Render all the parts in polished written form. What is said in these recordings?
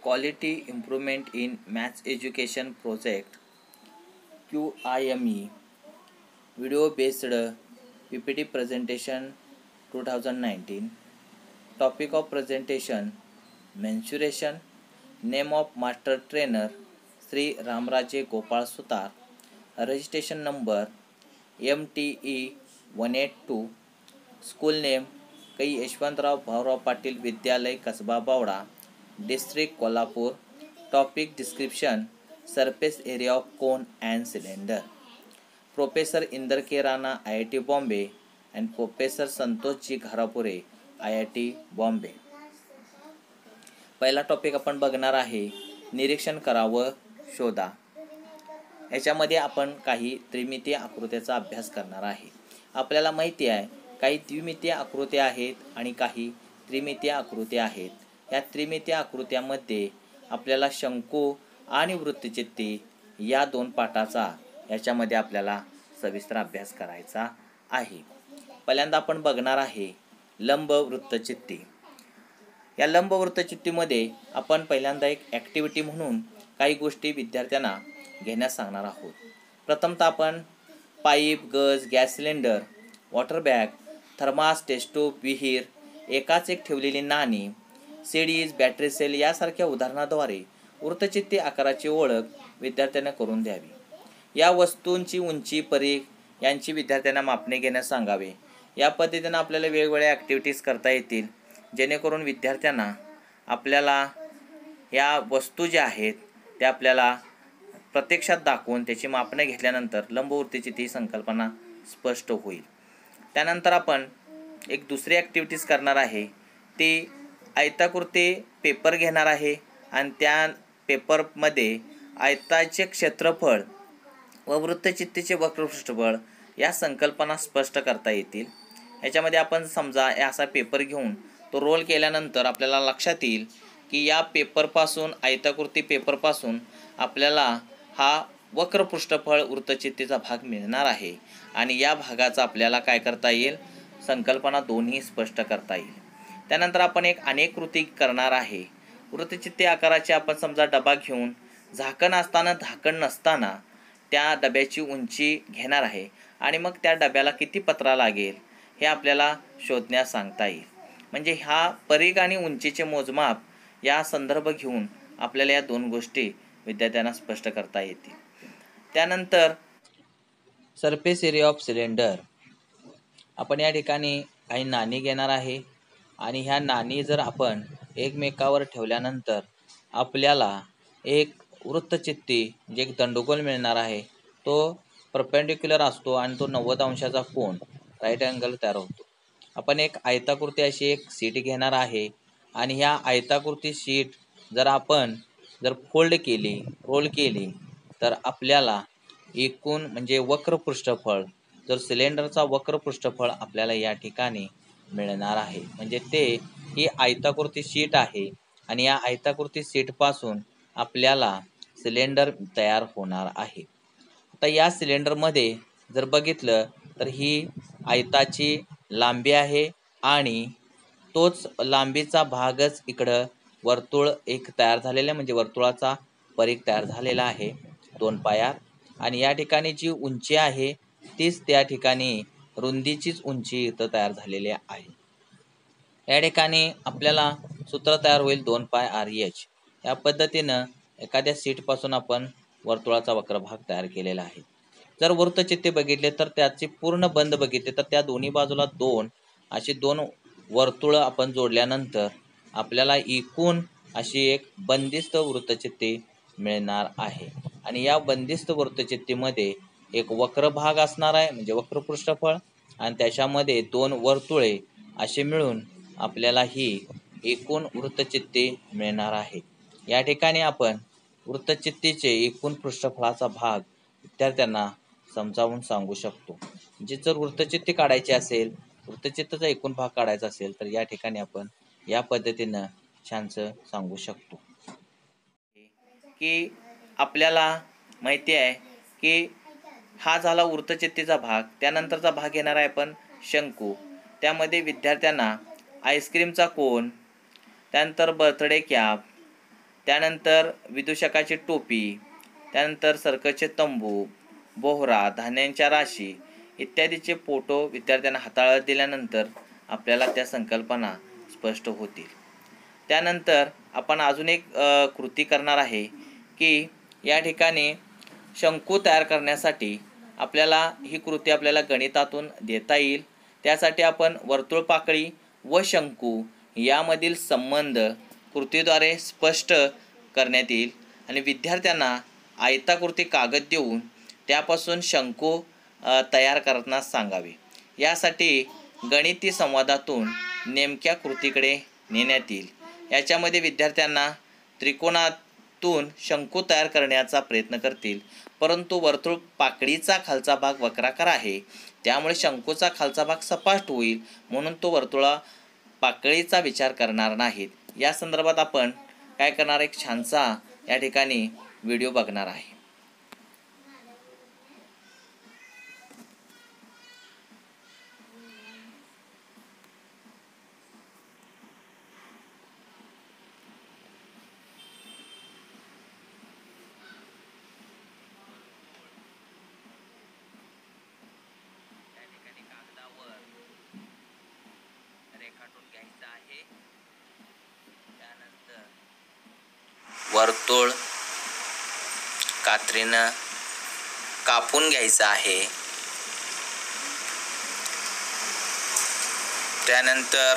Quality Improvement in Maths Education Project QIME Video Based PPT Presentation 2019. Topic of presentation: Mensuration. Name of Master Trainer Sri RAMRAJE Gopal SUTAR. Registration number MTE182. School name कै यशवंतराव भाऊराव पाटील विद्यालय Kasba Bawada, District Kolhapur. Topic description: Surface area of cone and cylinder. Professor Inder K. Rana, IIT Bombay, and Professor Santosh G. Gharapure, IIT Bombay. पहिला topic आपण बघणार आहे निरीक्षण करा व शोधा. याच्यामध्ये आपण काही त्रिमितीय आकृत्याचा अभ्यास करणार आहे. आपल्याला माहिती आहे काही द्विमितीय आकृत्या आहेत आणि काही त्रिमितीय आकृत्या आहेत. या त्रिमितीय आकृत्यामध्ये आपल्याला शंकू आणि वृत्तचित्ती या दोन पाठाचा याच्यामध्ये आपल्याला सविस्तर अभ्यास करायचा आहे. पहिल्यांदा आपण बघणार आहे लंब वृत्तचित्ती. या लंब वृत्तचित्तीमध्ये आपण पहिल्यांदा एक ॲक्टिव्हिटी म्हणून काही गोष्टी विद्यार्थ्यांना घेण्यास सांगणार आहोत. प्रथमतः आपण पाईप, गज, gas cylinder, water bag, thermos, test tube, विहीर, एकाच एक ठेवलेली नाणी, सीडीज, बॅटरी सेल यासारख्या उदाहरणाद्वारे वृत्तचित्ती आकाराची ओळख विद्यार्थ्यांना करून द्यावी. या वस्तूंची उंची, परीघ यांची विद्यार्थ्यांना मापणे घेण्यास सांगावे. या पद्धतीने आपल्याला वेगवेगळ्या ॲक्टिव्हिटीज करता येतील जेणेकरून विद्यार्थ्यांना आपल्याला या वस्तू ज्या आहेत त्या आपल्याला प्रत्यक्षात दाखवून त्याची मापणे घेतल्यानंतर लंबवृत्तचित्ती ही संकल्पना स्पष्ट होईल. त्यानंतर आपण एक दुसरी ॲक्टिव्हिटीज करणार आहे ती आयताकृती पेपर घेणार आहे आणि त्या पेपरमध्ये आयताचे क्षेत्रफळ व वृत्तचित्तीचे वक्रपृष्ठफळ या संकल्पना स्पष्ट करता येतील. याच्यामध्ये आपण समजा असा पेपर घेऊन तो रोल केल्यानंतर आपल्याला लक्षात येईल की या पेपरपासून आयताकृती पेपरपासून आपल्याला हा वक्रपृष्ठफळ वृत्तचित्तीचा भाग मिळणार आहे आणि या भागाचा आपल्याला काय करता येईल संकल्पना दोन्ही स्पष्ट करता येईल. त्यानंतर आपण एक अनेक कृती करणार आहे. वृत्तचित्ती आकाराचे आपण समजा डबा घेऊन झाकण असताना झाकण नसताना त्या डब्याची उंची घेणार आहे आणि मग त्या डब्याला किती पत्रा लागेल हे आपल्याला शोधण्यास सांगता येईल. म्हणजे हा परीघ आणि उंचीचे मोजमाप या संदर्भ घेऊन आपल्याला या दोन गोष्टी विद्यार्थ्यांना स्पष्ट करता येतील. त्यानंतर सरफेस एरिया ऑफ सिलेंडर. आपण या ठिकाणी काही नाणी घेणार आहे आणि ह्या नाणी जर आपण एकमेकावर ठेवल्यानंतर आपल्याला एक वृत्तचित्ती म्हणजे एक दंडगोल मिळणार आहे. तो परपेंडिक्युलर असतो आणि तो 90 अंशाचा कोन राईट अँगल तयार होतो. आपण एक आयताकृती अशी एक शीट घेणार आहे आणि ह्या आयताकृती शीट जर आपण फोल्ड केली, रोल केली तर आपल्याला एकूण म्हणजे वक्रपृष्ठफळ जर सिलेंडरचा वक्रपृष्ठफळ आपल्याला या ठिकाणी मिळणार आहे. म्हणजे ते ही आयताकृती शीट आहे आणि या आयताकृती शीटपासून आपल्याला सिलेंडर तयार होणार आहे. आता या सिलेंडरमध्ये जर बघितलं तर ही आयताची लांबी आहे आणि तोच लांबीचा भागच इकडं वर्तुळ एक तयार झालेला आहे म्हणजे वर्तुळाचा परीघ तयार झालेला आहे 2 पायात आणि या ठिकाणी जी उंची आहे तीच त्या ठिकाणी रुंदीचीच उंची इथं तयार झालेली आहे. या ठिकाणी आपल्याला सूत्र तयार होईल 2 पाय RH. या पद्धतीनं एखाद्या सीटपासून आपण वर्तुळाचा वक्रभाग तयार केलेला आहे. जर वृत्तचित्ते बघितले तर त्याची पूर्ण बंद बघितले तर त्या दोन्ही बाजूला 2 अशी 2 वर्तुळ आपण जोडल्यानंतर आपल्याला एकूण अशी एक बंदिस्त वृत्तचित्ती मिळणार आहे आणि या बंदिस्त वृत्तचित्तीमध्ये एक वक्र भाग असणार आहे म्हणजे वक्रपृष्ठफळ आणि त्याच्यामध्ये 2 वर्तुळे असे मिळून आपल्याला ही एकूण वृत्तचित्ती मिळणार आहे. या ठिकाणी आपण वृत्तचित्तीचे एकूण पृष्ठफळाचा भाग विद्यार्थ्यांना समजावून सांगू शकतो. म्हणजे जर वृत्तचित्ती काढायची असेल, वृत्तचित्ताचा एकूण भाग काढायचा असेल तर या ठिकाणी आपण या पद्धतीनं छानसं सांगू शकतो की आपल्याला माहिती आहे की हा झाला वृत्तचित्तीचा भाग. त्यानंतरचा भाग येणार आहे आपण शंकू. त्यामध्ये विद्यार्थ्यांना आईस्क्रीमचा कोन, त्यानंतर बर्थडे कॅप, त्यानंतर विदूषकाची टोपी, त्यानंतर सर्कसचे तंबू, बोहरा, धान्यांच्या राशी इत्यादीचे फोटो विद्यार्थ्यांना हाताळत दिल्यानंतर आपल्याला त्या संकल्पना स्पष्ट होतील. त्यानंतर आपण अजून एक कृती करणार आहे की या ठिकाणी शंकू तयार करण्यासाठी आपल्याला ही कृती आपल्याला गणितातून देता येईल. त्यासाठी आपण वर्तुळपाकळी व शंकू यामधील संबंध कृतीद्वारे स्पष्ट करण्यात येईल आणि विद्यार्थ्यांना आयताकृती कागद देऊन त्यापासून शंकू तयार करण्यास सांगावे. यासाठी गणिती संवादातून नेमक्या कृतीकडे नेण्यात येईल. याच्यामध्ये विद्यार्थ्यांना त्रिकोणातून शंकू तयार करण्याचा प्रयत्न करतील, परंतु वर्तुळ पाकळीचा खालचा भाग वक्राकार आहे, त्यामुळे शंकूचा खालचा भाग सपाट होईल, म्हणून तो वर्तुळा पाकळीचा विचार करणार नाहीत. या संदर्भात आपण काय करणार, एक छानसा या ठिकाणी व्हिडिओ बघणार आहे. वर्तुळ कात्रीनं कापून घ्यायचं आहे. त्यानंतर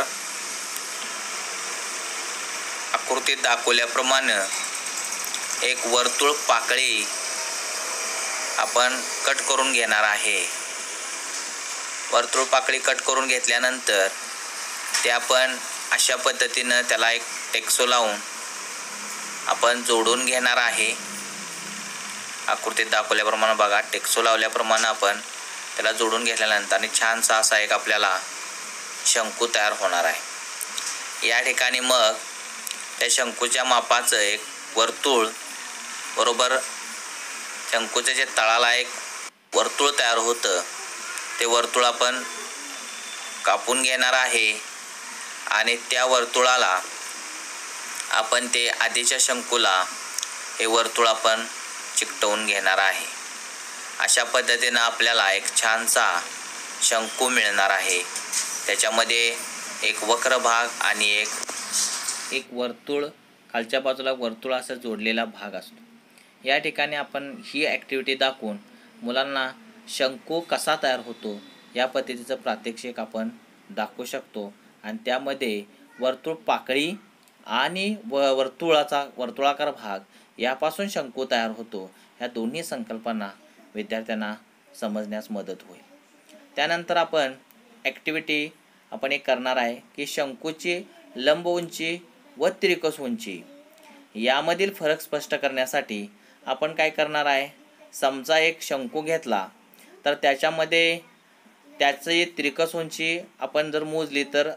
आकृतीत दाखवल्याप्रमाणे एक वर्तुळ पाकळी आपण कट करून घेणार आहे. वर्तुळ पाकळी कट करून घेतल्यानंतर ते आपण अशा पद्धतीनं त्याला एक टेक्सो लावून आपण जोडून घेणार आहे. आकृतीत दाखवल्याप्रमाणे बघा, टेक्सो लावल्याप्रमाणे आपण त्याला जोडून घेतल्यानंतर आणि छानसा असा एक आपल्याला शंकू तयार होणार आहे. या ठिकाणी मग त्या शंकूच्या मापाचं एक वर्तुळ बरोबर शंकूच्या जे तळाला एक वर्तुळ तयार होतं ते वर्तुळ आपण कापून घेणार आहे आणि त्या वर्तुळाला आपण ते आधीच्या शंकूला हे वर्तुळ आपण चिकटवून घेणार आहे. अशा पद्धतीनं आपल्याला एक छानसा शंकू मिळणार आहे. त्याच्यामध्ये एक वक्र भाग आणि एक वर्तुळ, खालच्या बाजूला वर्तुळ असा जोडलेला भाग असतो. या ठिकाणी आपण ही ॲक्टिव्हिटी दाखवून मुलांना शंकू कसा तयार होतो या पद्धतीचं प्रात्यक्षिक आपण दाखवू शकतो आणि त्यामध्ये वर्तुळ पाकळी आणि वर्तुळाकार भाग यापासून शंकू तयार होतो, ह्या दोन्ही संकल्पना विद्यार्थ्यांना समजण्यास मदत होईल. त्यानंतर आपण ॲक्टिव्हिटी आपण एक करणार आहे की शंकूची लंब उंची व तिरकस उंची यामधील फरक स्पष्ट करण्यासाठी आपण काय करणार आहे, समजा एक शंकू घेतला तर त्याच्यामध्ये त्याची तिरकस उंची आपण जर मोजली तर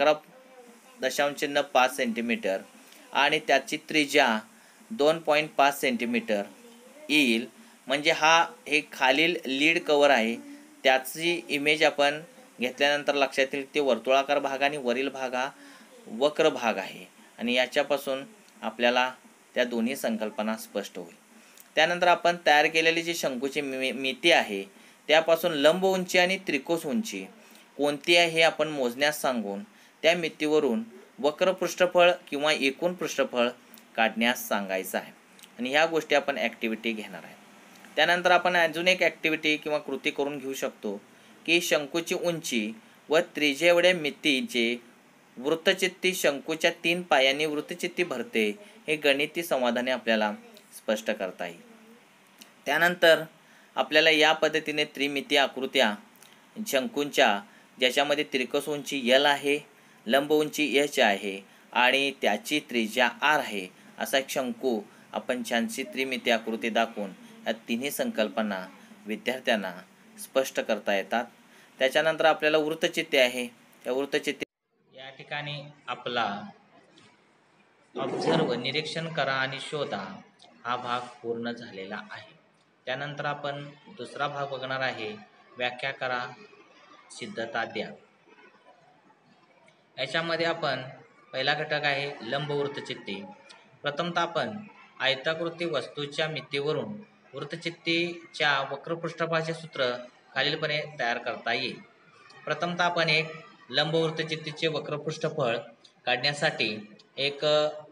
11.5 सेंटीमीटर आणि त्याची त्रिज्या 2.5 सेंटीमीटर येईल. म्हणजे हे खालील लीड कवर आहे, त्याची इमेज आपण घेतल्यानंतर लक्षात येईल ते वर्तुळाकार भाग आणि वरील भाग हा वक्र भाग आहे आणि याच्यापासून आपल्याला त्या दोन्ही संकल्पना स्पष्ट होईल. त्यानंतर आपण तयार केलेली जी शंकूची मिती आहे त्यापासून लंब उंची आणि त्रिकोस उंची कोणती आहे हे आपण मोजण्यास सांगून त्या मितीवरून वक्र पृष्ठफळ किंवा एकूण पृष्ठफळ काढण्यास सांगायचं आहे आणि ह्या गोष्टी आपण ॲक्टिव्हिटी घेणार आहे. त्यानंतर आपण अजून एक ॲक्टिव्हिटी किंवा कृती करून घेऊ शकतो की शंकूची उंची व त्रिज्या एवढ्या मितीचे वृत्तचित्ती शंकूच्या 3 पायांनी वृत्तचित्ती भरते हे गणिती संवादाने आपल्याला स्पष्ट करता येईल. त्यानंतर आपल्याला या पद्धतीने त्रिमितीय आकृत्या शंकूंच्या ज्याच्यामध्ये तिरकस उंची L आहे, लंब उंची H आहे आणि त्याची त्रिज्या R आहे असा एक शंकू आपण छानशी त्रिमितीय आकृती दाखवून या तिन्ही संकल्पना विद्यार्थ्यांना स्पष्ट करता येतात. त्याच्यानंतर आपल्याला वृत्तचित्ते आहे, त्या वृत्तचित्ते या ठिकाणी आपला ऑब्झर्व निरीक्षण करा आणि शोधा हा भाग पूर्ण झालेला आहे. त्यानंतर आपण दुसरा भाग बघणार आहे, व्याख्या करा, सिद्धता द्या. याच्यामध्ये आपण पहिला घटक आहे लंब वृत्तचित्ते. प्रथमतः आपण आयताकृती वस्तूच्या मितीवरून वृत्तचित्तीच्या वक्रपृष्ठफळाचे सूत्र खालीलपणे तयार करता येईल. प्रथमतः आपण एक लंबवृत्तचित्तीचे वक्रपृष्ठफळ काढण्यासाठी एक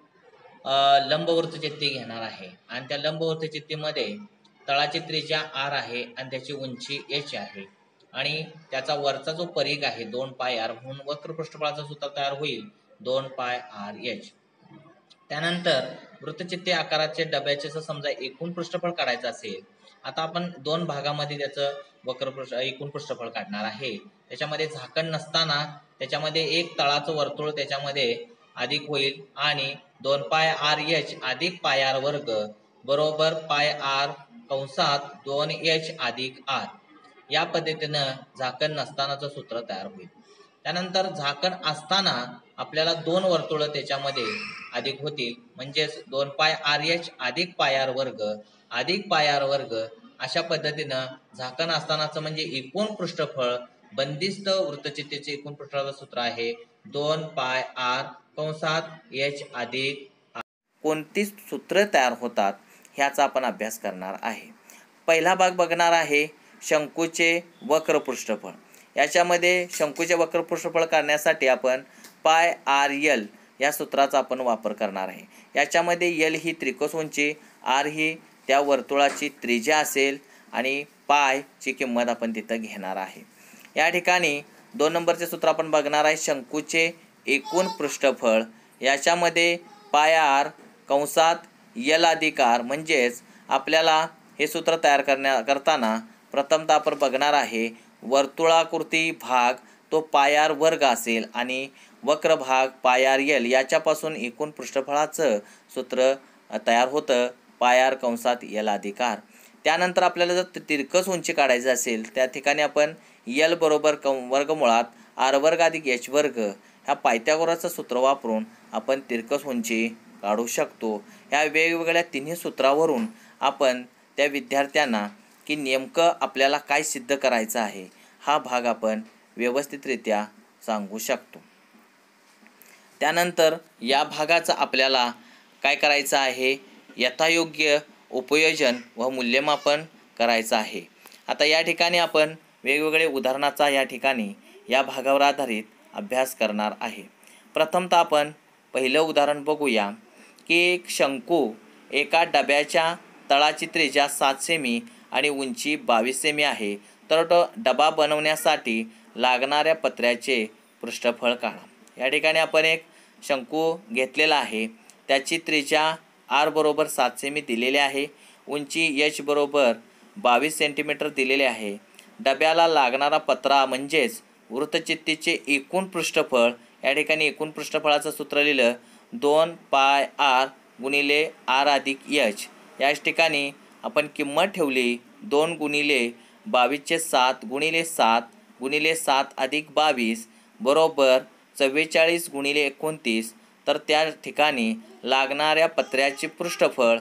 लंबवृत्तचित्ती घेणार आहे आणि त्या लंबवृत्तचित्तीमध्ये तळाची त्रिज्या r आहे आणि त्याची उंची h आहे आणि त्याचा वरचा जो परिघ आहे 2 पाय r म्हणून वक्रपृष्ठफळाचं सूत्र तयार होईल 2 पाय r h. त्यानंतर वृत्तचित्ती आकाराचे डब्याचे समजा एकूण पृष्ठफळ काढायचं असेल, आता आपण 2 भागामध्ये त्याचं एकूण पृष्ठफळ काढणार आहे. त्याच्यामध्ये झाकण नसताना त्याच्यामध्ये एक तळाचं वर्तुळ त्याच्यामध्ये अधिक होईल आणि 2 पाय r h अधिक पाय r वर्ग बरोबर पाय r कंसात 2h अधिक r. या पद्धतीनं झाकण नसतानाचं सूत्र तयार होईल. त्यानंतर झाकण असताना आपल्याला 2 वर्तुळ त्याच्यामध्ये अधिक होतील, म्हणजेच 2 पाय r h अधिक पाय r वर्ग अधिक पाय r वर्ग. अशा पद्धतीनं झाकण असतानाचं म्हणजे एकूण पृष्ठफळ बंदिस्त वृत्तचित्तीचे एकूण पृष्ठफळाचं सूत्र आहे 2 पाय r कंसात h अधिक r. कोणती सूत्र तयार होतात ह्याचा आपण अभ्यास करणार आहे. पहिला भाग बघणार आहे शंकूचे वक्रपृष्ठफळ. याच्यामध्ये शंकूचे वक्रपृष्ठफळ काढण्यासाठी आपण पाय r l या सूत्राचा आपण वापर करणार आहे. याच्यामध्ये l ही त्रिकोस उंची, r ही त्या वर्तुळाची त्रिज्या असेल आणि पायची किंमत आपण तिथं घेणार आहे. या ठिकाणी 2 नंबरचे सूत्र आपण बघणार आहे शंकूचे एकूण पृष्ठफळ. याच्यामध्ये पाय r कंसात l अधिक r, म्हणजेच आपल्याला हे सूत्र तयार करताना प्रथमतः आपण बघणार आहे वर्तुळाकृती भाग तो पाय r वर्ग असेल आणि वक्र भाग पाय r l. याच्यापासून एकूण पृष्ठफळाचं सूत्र तयार होतं पाय r कंसात l अधिक r. त्यानंतर आपल्याला जर तिरकस उंची काढायची असेल त्या ठिकाणी आपण l बरोबर वर्गमुळात r वर्ग अधिक h वर्ग ह्या पायथागोरसचं सूत्र वापरून आपण तिरकस उंची काढू शकतो. ह्या वेगवेगळ्या तिन्ही सूत्रावरून आपण त्या विद्यार्थ्यांना की नेमकं आपल्याला काय सिद्ध करायचं आहे हा भाग आपण व्यवस्थितरित्या सांगू शकतो. त्यानंतर या भागाचं आपल्याला काय करायचं आहे, यथायोग्य उपयोजन व मूल्यमापन करायचं आहे. आता या ठिकाणी आपण वेगवेगळे उदाहरणाचा या ठिकाणी या भागावर आधारित अभ्यास करणार आहे. प्रथमतः आपण पहिलं उदाहरण बघूया की एक शंकू एका डब्याच्या तळाची त्रिज्या 7 सेमी आणि उंची 22 सेमी आहे, तर तो डबा बनवण्यासाठी लागणाऱ्या पत्र्याचे पृष्ठफळ काढा. या ठिकाणी आपण एक शंकू घेतलेला आहे, त्याची त्रिज्या r बरोबर 7 सेमी दिलेली आहे, उंची h बरोबर 22 सेंटीमीटर दिलेले आहे. डब्याला लागणारा पत्रा म्हणजेच वृत्तचित्तीचे एकूण पृष्ठफळ. या ठिकाणी एकूण पृष्ठफळाचं सूत्र लिहिलं 2 पाय r गुणिले r अधिक h. याच ठिकाणी आपण किंमत ठेवली 2 गुणिले 22चे 7 गुणिले 7 गुणिले 7 अधिक 22 बरोबर 44 गुणिले 29. तर त्या ठिकाणी लागणाऱ्या पत्र्याचे पृष्ठफळ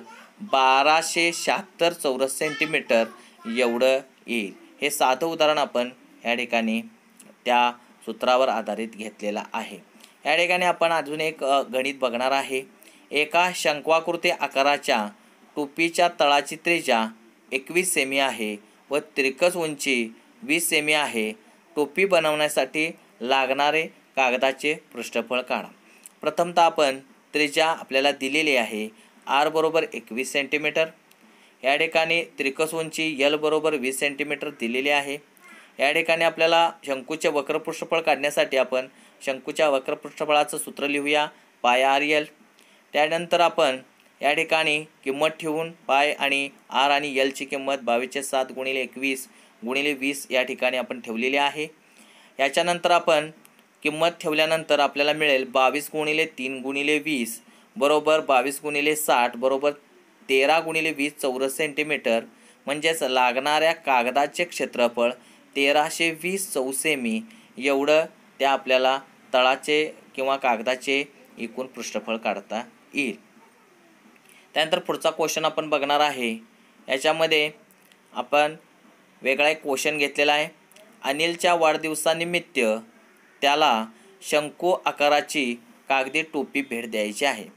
1276 चौरस सेंटीमीटर एवढं येईल. हे साधं उदाहरण आपण या ठिकाणी त्या सूत्रावर आधारित घेतलेलं आहे. या ठिकाणी आपण अजून एक गणित बघणार आहे. एका शंक्वाकृती आकाराच्या टोपीच्या तळाची त्रिज्या 21 सेमी आहे व तिरकस उंची 20 सेमी आहे. टोपी बनवण्यासाठी लागणारे कागदाचे पृष्ठफळ काढा. प्रथमतः आपण त्रिज्या आपल्याला दिलेली आहे r बरोबर 21 सेंटीमीटर. या ठिकाणी तिरकस उंची l बरोबर 20 सेंटीमीटर दिलेली आहे. या ठिकाणी आपल्याला शंकूचे वक्रपृष्ठफळ काढण्यासाठी आपण शंकूच्या वक्रपृष्ठफळाचं सूत्र लिहूया पाय r l. त्यानंतर आपण या ठिकाणी किंमत ठेवून पाय आणि r आणि l ची किंमत 22चे 7 गुणिले 21 गुणिले 20 या ठिकाणी आपण ठेवलेली आहे. याच्यानंतर आपण किंमत ठेवल्यानंतर आपल्याला मिळेल 22 गुणिले 3 गुणिले 20 बरोबर 22 गुणिले 60 बरोबर 13 गुणिले 20 चौरस सेंटीमीटर. म्हणजेच लागणाऱ्या कागदाचे क्षेत्रफळ 1320 चौसेमी एवढं त्या आपल्याला तळाचे किंवा कागदाचे एकूण पृष्ठफळ काढता येईल. त्यानंतर पुढचा क्वेश्चन आपण बघणार आहे. याच्यामध्ये आपण वेगळा एक क्वेश्चन घेतलेला आहे. अनिलच्या वाढदिवसानिमित्त त्याला शंकू आकाराची कागदी टोपी भेट द्यायची आहे.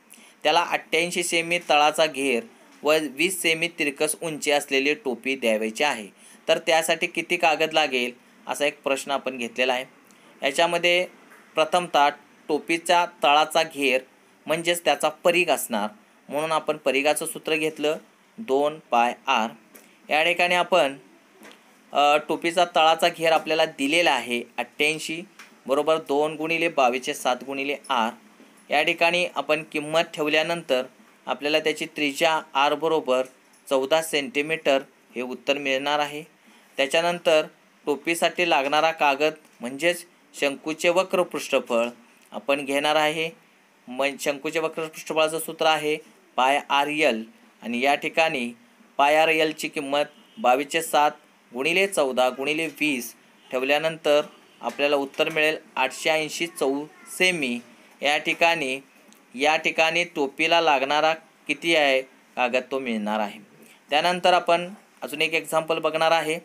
त्याला 88 सेमी तळाचा घेर व 20 सेमी तिरकस उंची असलेली टोपी द्यावयाची आहे. तर त्यासाठी किती कागद लागेल असा एक प्रश्न आपण घेतलेला आहे. याच्यामध्ये प्रथमतः टोपीचा तळाचा घेर म्हणजेच त्याचा परीघ असणार, म्हणून आपण परीघाचं सूत्र घेतलं 2πr. या ठिकाणी आपण टोपीचा तळाचा घेर आपल्याला दिलेला आहे 88 बरोबर 2 गुणिले 22/7 गुणिले r. या ठिकाणी आपण किंमत ठेवल्यानंतर आपल्याला त्याची त्रिज्या r बरोबर 14 सेंटीमीटर हे उत्तर मिळणार आहे. त्याच्यानंतर टोपीसाठी लागणारा कागद म्हणजेच शंकूचे वक्र पृष्ठफळ आपण घेणार आहे. शंकूचे वक्र पृष्ठफळाचं सूत्र आहे πrl आणि या ठिकाणी πrl ची किंमत 22/7 गुणिले 14 गुणिले 20 ठेवल्यानंतर आपल्याला उत्तर मिळेल 880 सेमी. या ठिकाणी टोपीला लागणारा किती आहे कागद तो मिळणार आहे. त्यानंतर आपण अजून एक एक्झाम्पल बघणार आहे.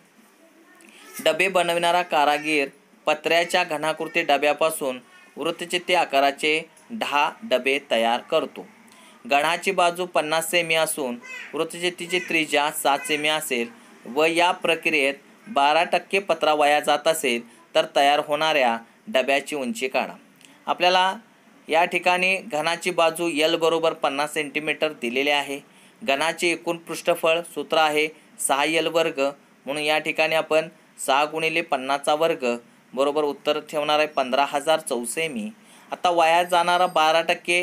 डबे बनविणारा कारागीर पत्र्याच्या घनाकृती डब्यापासून वृत्तचित्ती आकाराचे 10 डबे तयार करतो. गणाची बाजू 50 सेमी असून वृत्तचित्तीची त्रिज्या 7 सेमी असेल व या प्रक्रियेत 12% पत्रा वाया जात असेल तर तयार होणाऱ्या डब्याची उंची काढा. आपल्याला या ठिकाणी घनाची बाजू L बरोबर 50 सेंटीमीटर दिलेले आहे. घनाचे एकूण पृष्ठफळ सूत्र आहे 6L वर्ग, म्हणून या ठिकाणी आपण 6 गुणिले 50चा वर्ग बरोबर उत्तर ठेवणार आहे 15,000 चौसेमी. आता वाया जाणारा 12%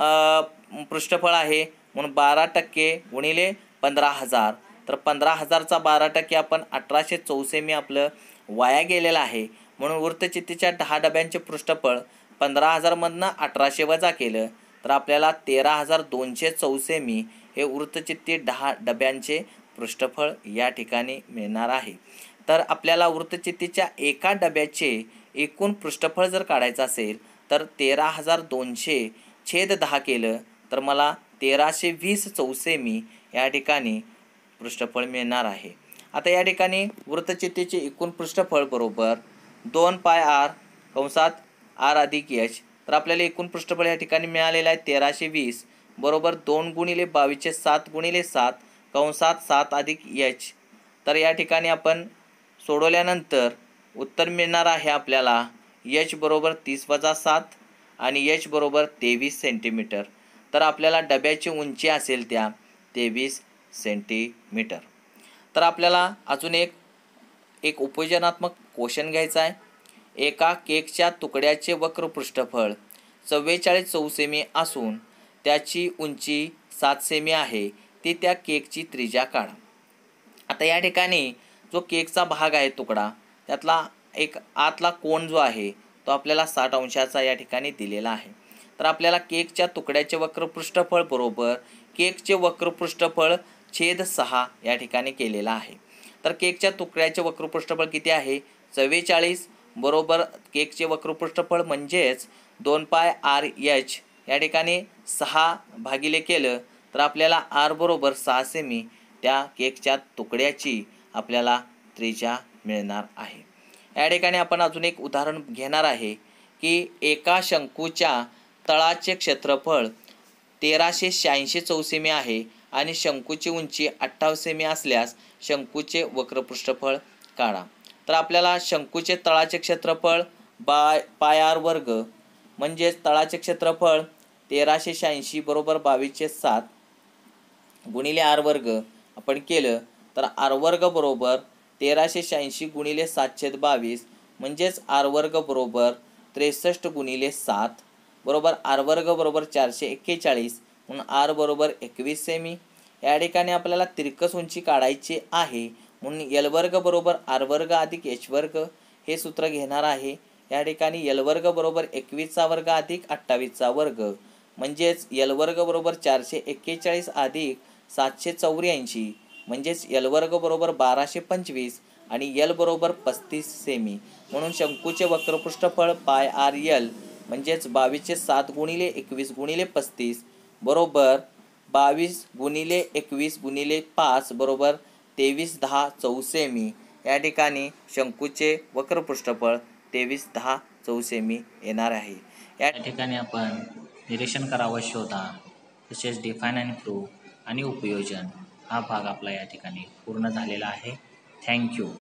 पृष्ठफळ आहे, म्हणून 12% गुणिले 15,000 तर 15,000चा 12% आपण 1800 चौसेमी आपलं वाया गेलेलं आहे. म्हणून वृत्तचित्तीच्या 10 डब्यांचे पृष्ठफळ 15,000 मधनं 1800 वजा केलं तर आपल्याला 13,200 चौसेमी हे वृत्तचित्ती 10 डब्यांचे पृष्ठफळ या ठिकाणी मिळणार आहे. तर आपल्याला वृत्तचित्तीच्या एका डब्याचे एकूण पृष्ठफळ जर काढायचं असेल तर 13,200 छेद 10 केलं तर मला 1320 चौसेमी या ठिकाणी पृष्ठफळ मिळणार आहे. आता या ठिकाणी वृत्तचित्तीचे एकूण पृष्ठफळ बरोबर 2πr कंसात r अधिक h. तर आपल्याला एकूण पृष्ठफळ या ठिकाणी मिळालेलं आहे 1320 बरोबर 2 गुणिले 22/7 गुणिले 7 कंसात 7 अधिक h. तर या ठिकाणी आपण सोडवल्यानंतर उत्तर मिळणार आहे आपल्याला h बरोबर 30-7 आणि h बरोबर 23 सेंटीमीटर. तर आपल्याला डब्याची उंची असेल त्या 23 सेंटीमीटर. तर आपल्याला अजून एक उपयोजनात्मक क्वेश्चन घ्यायचा आहे. एका केकच्या तुकड्याचे वक्र पृष्ठफळ 44 चौसेमी असून त्याची उंची 7 सेमी आहे. ती त्या केकची त्रिज्या काढा. आता या ठिकाणी जो केकचा भाग आहे तुकडा त्यातला एक आतला कोन जो आहे तो आपल्याला 60 अंशाचा या ठिकाणी दिलेला आहे. तर आपल्याला केकच्या तुकड्याचे वक्र पृष्ठफळ बरोबर केकचे वक्र पृष्ठफळ छेद 6 या ठिकाणी केलेला आहे. तर केकच्या तुकड्याचे वक्र पृष्ठफळ किती आहे 44 बरोबर केकचे वक्र पृष्ठफळ म्हणजेच 2πrh. या ठिकाणी 6 भागिले केलं तर आपल्याला r बरोबर 6 सेमी त्या केकच्या तुकड्याची आपल्याला त्रिज्या मिळणार आहे. या ठिकाणी आपण अजून एक उदाहरण घेणार आहे की एका शंकूच्या तळाचे क्षेत्रफळ 1386 चौसेमी आहे आणि शंकूची उंची 28 सेमी असल्यास शंकूचे वक्र पृष्ठफळ काढा. तर आपल्याला शंकूचे तळाचे क्षेत्रफळ πr वर्ग म्हणजेच तळाचे क्षेत्रफळ 1386 बरोबर 22/7 गुणिले r वर्ग आपण केलं तर r वर्ग बरोबर 1386 गुणिले 7/22 म्हणजेच r वर्ग बरोबर 63 गुणिले 7 बरोबर r वर्ग बरोबर 441 म्हणून r बरोबर 21 सेमी. या ठिकाणी आपल्याला तिरकस उंची काढायची आहे म्हणून L वर्ग बरोबर r वर्ग अधिक h वर्ग हे सूत्र घेणार आहे. या ठिकाणी L वर्ग बरोबर 21चा वर्ग अधिक 28चा वर्ग म्हणजेच L वर्ग बरोबर 441 अधिक 784 म्हणजेच L वर्ग बरोबर 1225 आणि L बरोबर 35 सेमी. म्हणून शंकूचे वक्र पृष्ठफळ πrl म्हणजेच 22/7 गुणिले 21 गुणिले 35 बरोबर 22 गुणिले 21 गुणिले 5 बरोबर 2310 चौसेमी. या ठिकाणी शंकूचे वक्र पृष्ठफळ 2310 चौसेमी येणार आहे. या ठिकाणी आपण निरीक्षण करावं शोधा. तसेच डिफाईन अँड प्रूव्ह आणि उपयोजन हा भाग आपला या ठिकाणी पूर्ण झालेला आहे. थँक्यू.